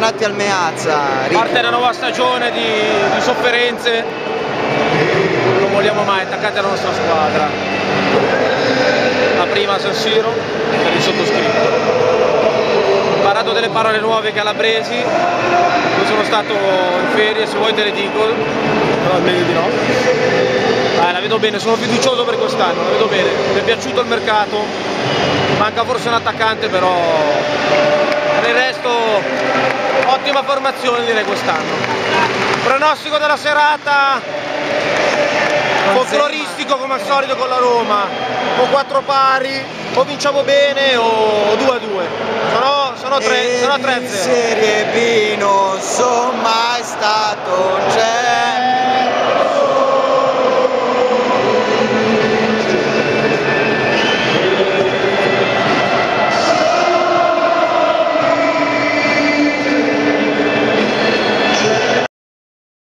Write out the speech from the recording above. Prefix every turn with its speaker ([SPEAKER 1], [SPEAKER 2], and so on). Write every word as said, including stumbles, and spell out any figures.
[SPEAKER 1] bentornati al Meazza.
[SPEAKER 2] Parte una nuova stagione di, di sofferenze, non vogliamo mai attaccati alla nostra squadra. La prima a San Siro per il sottoscritto. Ho imparato delle parole nuove calabresi, io sono stato in ferie, se vuoi te le dico, però è meglio di no. Eh, la vedo bene, sono fiducioso per quest'anno, la vedo bene, mi è piaciuto il mercato, manca forse un attaccante, però per il resto ottima formazione direi quest'anno. Pronostico della serata folcloristico come al solito con la Roma, o quattro pari, o vinciamo bene o due a due, sono, sono tre, sono tre a zero.
[SPEAKER 1] In Serie B non sono mai stato un